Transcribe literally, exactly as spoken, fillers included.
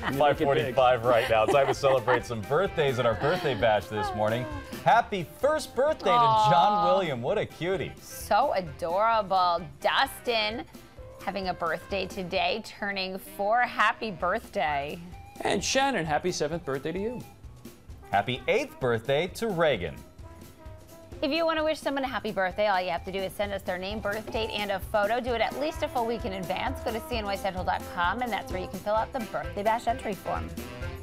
five forty-five right now. Time to celebrate some birthdays at our birthday bash this morning. Happy first birthday Aww. to John William. What a cutie. So adorable. Dustin having a birthday today, turning four. Happy birthday. And Shannon, happy seventh birthday to you. Happy eighth birthday to Reagan. If you want to wish someone a happy birthday, all you have to do is send us their name, birth date, and a photo. Do it at least a full week in advance. Go to C N Y Central dot com, and that's where you can fill out the Birthday Bash entry form.